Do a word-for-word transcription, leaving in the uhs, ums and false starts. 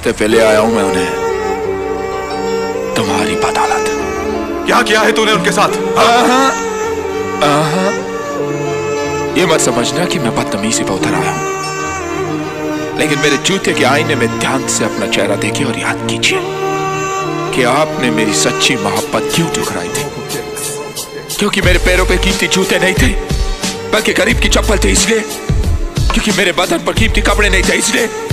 रास्ते पे ले आया हूं मैं उन्हें, तुम्हारी बदौलत। क्या किया है तूने उनके साथ? आहा, आहा, ये मत समझना कि मैं बदतमीजी पे उतर आया हूं, लेकिन मेरे जूते के आईने में ध्यान से अपना चेहरा देखिए और याद कीजिए कि आपने मेरी सच्ची मोहब्बत क्यों ठुकराई थी। क्योंकि मेरे पैरों पे कीमती जूते नहीं थे, बल्कि गरीब की चप्पल थे इसलिए। क्योंकि मेरे बदन पर कीमती कपड़े नहीं थे इसलिए।